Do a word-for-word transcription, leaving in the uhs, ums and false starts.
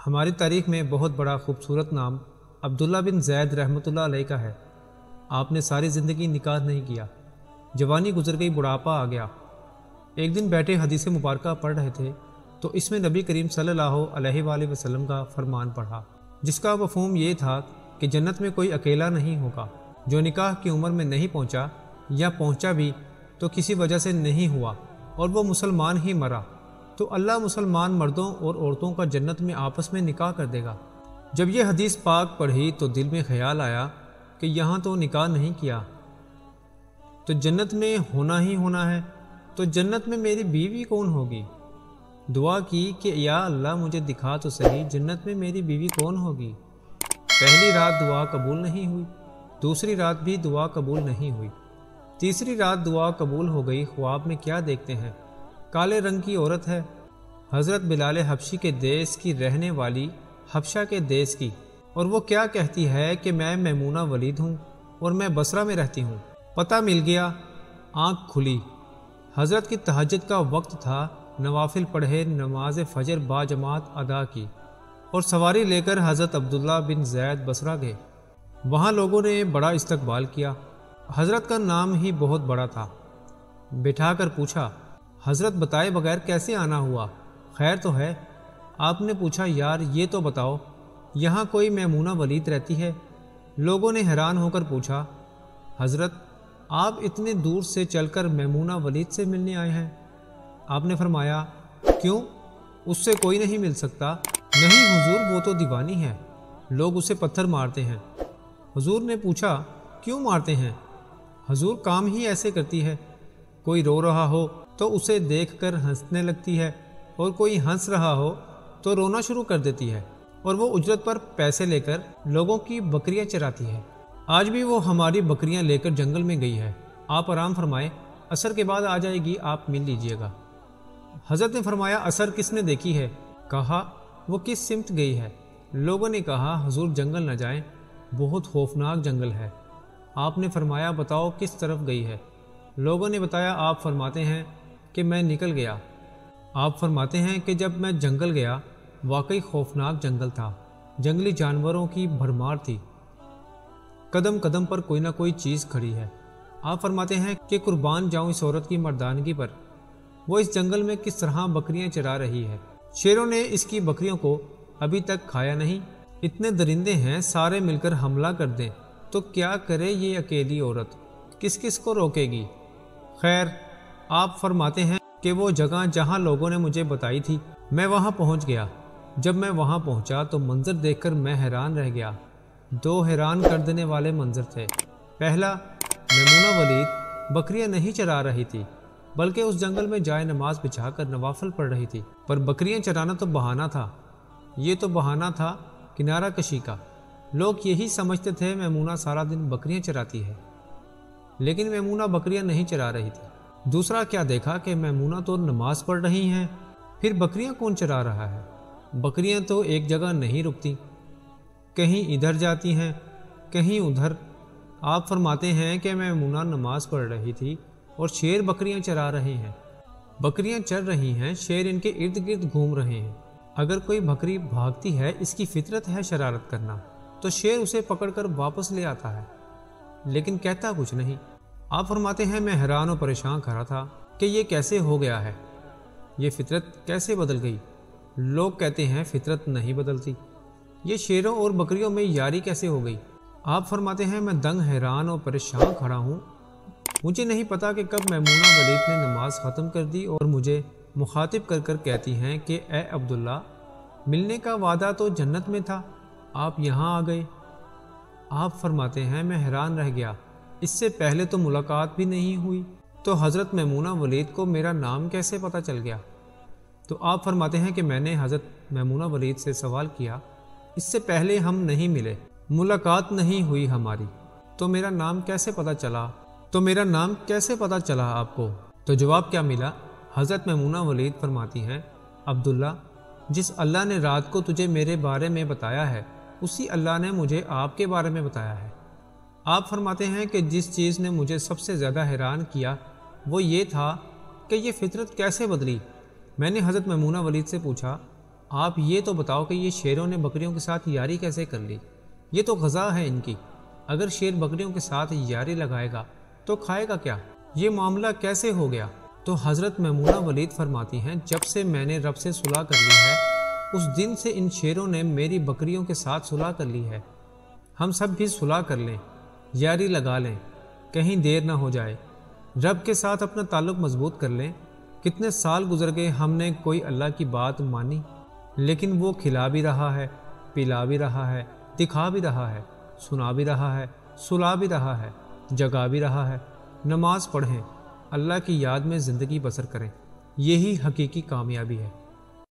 ہماری تاریخ میں بہت بڑا خوبصورت نام عبداللہ بن زید رحمۃ اللہ علیہ کا ہے۔ آپ نے ساری زندگی نکاح نہیں کیا، جوانی گزر گئی، بڑھاپا آ گیا۔ ایک دن بیٹھے حدیث مبارکہ پڑھ رہے تھے تو اس میں نبی کریم صلی اللہ علیہ وآلہ وسلم کا فرمان پڑھا، جس کا مفہوم یہ تھا کہ جنت میں کوئی اکیلا نہیں ہوگا۔ جو نکاح کی عمر میں نہیں پہنچا یا پہنچا بھی تو کسی وجہ سے نہیں ہوا اور وہ مسلمان ہی مرا، تو اللہ مسلمان مردوں اور عورتوں کا جنت میں آپس میں نکاح کر دے گا۔ جب یہ حدیث پاک پڑھی تو دل میں خیال آیا کہ یہاں تو نکاح نہیں کیا تو جنت میں ہونا ہی ہونا ہے، تو جنت میں میری بیوی کون ہوگی؟ دعا کی کہ یا اللہ مجھے دکھا تو صحیح جنت میں میری بیوی کون ہوگی۔ پہلی رات دعا قبول نہیں ہوئی، دوسری رات بھی دعا قبول نہیں ہوئی، تیسری رات دعا قبول ہو گئی۔ خواب میں کیا دیکھتے ہیں؟ کالے رنگ کی عورت ہے، حضرت بلال حبشی کے دیس کی رہنے والی، حبشہ کے دیس کی، اور وہ کیا کہتی ہے کہ میں میمونہ ولید ہوں اور میں بصرہ میں رہتی ہوں۔ پتہ مل گیا، آنکھ کھلی، حضرت کی تہجد کا وقت تھا، نوافل پڑھے، نماز فجر با جماعت ادا کی اور سواری لے کر حضرت عبداللہ بن زید بصرہ گئے۔ وہاں لوگوں نے بڑا استقبال کیا، حضرت کا نام ہی بہت بڑا تھا۔ بٹھا کر پوچھا، حضرت بتائے بغیر کیسے آنا ہوا؟ خیر تو ہے؟ آپ نے پوچھا، یار یہ تو بتاؤ یہاں کوئی میمونہ ولید رہتی ہے؟ لوگوں نے حیران ہو کر پوچھا، حضرت آپ اتنے دور سے چل کر میمونہ ولید سے ملنے آئے ہیں؟ آپ نے فرمایا، کیوں، اس سے کوئی نہیں مل سکتا؟ نہیں حضور، وہ تو دیوانی ہے، لوگ اسے پتھر مارتے ہیں۔ حضور نے پوچھا، کیوں مارتے ہیں؟ حضور کام ہی ایسے کرتی ہے، کوئی رو رہا ہو تو اسے دیکھ کر ہنسنے لگتی ہے اور کوئی ہنس رہا ہو تو رونا شروع کر دیتی ہے، اور وہ اجرت پر پیسے لے کر لوگوں کی بکریاں چراتی ہے۔ آج بھی وہ ہماری بکریاں لے کر جنگل میں گئی ہے، آپ آرام فرمائے، عصر کے بعد آ جائے گی، آپ مل لیجئے گا۔ حضرت نے فرمایا، عصر کس نے دیکھی ہے؟ کہا، وہ کس سمت گئی ہے؟ لوگوں نے کہا، حضور جنگل نہ جائیں، بہت خوفناک جنگل ہے۔ آپ نے فرمایا، بتاؤ کس طرف گئی ہے؟ لوگوں نے بتایا، آپ فرماتے ہیں کہ میں نکل گیا۔ آپ فرماتے ہیں کہ جب میں جنگل گیا واقعی خوفناک جنگل تھا، جنگلی جانوروں کی بھرمار تھی، قدم قدم پر کوئی نہ کوئی چیز کھڑی ہے۔ آپ فرماتے ہیں کہ قربان جاؤں اس عورت کی مردانگی پر، وہ اس جنگل میں کس طرح بکریاں چرا رہی ہے۔ شیروں نے اس کی بکریوں کو ابھی تک کھایا نہیں، اتنے درندے ہیں، سارے مل کر حملہ کر دیں تو کیا کرے یہ اکیلی عورت، کس کس کو روکے گی؟ خیر، آپ فرماتے ہیں کہ وہ جگہ جہاں لوگوں نے مجھے بتائی تھی میں وہاں پہنچ گیا۔ جب میں وہاں پہنچا تو منظر دیکھ کر میں حیران رہ گیا۔ دو حیران کر دینے والے منظر تھے۔ پہلا، میمونہ ولید بکریاں نہیں چرا رہی تھی بلکہ اس جنگل میں جائے نماز بچھا کر نوافل پڑھ رہی تھی، پر بکریاں چرانا تو بہانہ تھا، یہ تو بہانہ تھا کنارہ کشی کا۔ لوگ یہی سمجھتے تھے میمونہ سارا دن بکریاں چراتی ہے، لیکن میمونہ بکریاں نہیں چرا رہی تھی۔ دوسرا کیا دیکھا کہ میمونہ تو نماز پڑھ رہی ہیں، پھر بکریاں کون چرا رہا ہے؟ بکریاں تو ایک جگہ نہیں رکتی، کہیں ادھر جاتی ہیں کہیں ادھر۔ آپ فرماتے ہیں کہ میمونہ نماز پڑھ رہی تھی اور شیر بکریاں چرا رہے ہیں۔ بکریاں چر رہی ہیں، شیر ان کے ارد گرد گھوم رہے ہیں۔ اگر کوئی بکری بھاگتی ہے، اس کی فطرت ہے شرارت کرنا، تو شیر اسے پکڑ کر واپس لے آتا ہے، لیکن کہتا کچھ نہیں۔ آپ فرماتے ہیں میں حیران و پریشان کھڑا تھا کہ یہ کیسے ہو گیا ہے، یہ فطرت کیسے بدل گئی؟ لوگ کہتے ہیں فطرت نہیں بدلتی، یہ شیروں اور بکریوں میں یاری کیسے ہو گئی؟ آپ فرماتے ہیں میں دنگ حیران اور پریشان کھڑا ہوں، مجھے نہیں پتا کہ کب میمونہ ولید نے نماز ختم کر دی اور مجھے مخاطب کر کر کہتی ہیں کہ اے عبداللہ، ملنے کا وعدہ تو جنت میں تھا، آپ یہاں آ گئے۔ آپ فرماتے ہیں میں حیران رہ گیا، اس سے پہلے تو ملاقات بھی نہیں ہوئی، تو حضرت میمونہ ولید کو میرا نام کیسے پتہ چل گیا؟ تو آپ فرماتے ہیں کہ میں نے حضرت میمونہ ولید سے سوال کیا، اس سے پہلے ہم نہیں ملے، ملاقات نہیں ہوئی ہماری، تو میرا نام کیسے پتہ چلا تو میرا نام کیسے پتہ چلا آپ کو؟ تو جواب کیا ملا؟ حضرت میمونہ ولید فرماتی ہیں، عبداللہ، جس اللہ نے رات کو تجھے میرے بارے میں بتایا ہے، اسی اللہ نے مجھے آپ کے بارے میں بتایا ہے۔ آپ فرماتے ہیں کہ جس چیز نے مجھے سب سے زیادہ حیران کیا وہ یہ تھا کہ یہ فطرت کیسے بدلی۔ میں نے حضرت میمونہ ولید سے پوچھا، آپ یہ تو بتاؤ کہ یہ شیروں نے بکریوں کے ساتھ یاری کیسے کر لی؟ یہ تو غذا ہے ان کی، اگر شیر بکریوں کے ساتھ یاری لگائے گا تو کھائے گا کیا؟ یہ معاملہ کیسے ہو گیا؟ تو حضرت میمونہ ولید فرماتی ہیں جب سے میں نے رب سے صلح کر لی ہے اس دن سے ان شیروں نے میری بکریوں کے ساتھ صلح کر لی ہے۔ ہم سب بھی صلح کر لیں، یاری لگا لیں، کہیں دیر نہ ہو جائے، رب کے ساتھ اپنا تعلق مضبوط کر لیں۔ کتنے سال گزر گئے ہم نے کوئی اللہ کی بات مانی، لیکن وہ کھلا بھی رہا ہے، پلا بھی رہا ہے، دکھا بھی رہا ہے، سنا بھی رہا ہے، سلا بھی رہا ہے، جگا بھی رہا ہے۔ نماز پڑھیں، اللہ کی یاد میں زندگی بسر کریں، یہی حقیقی کامیابی ہے۔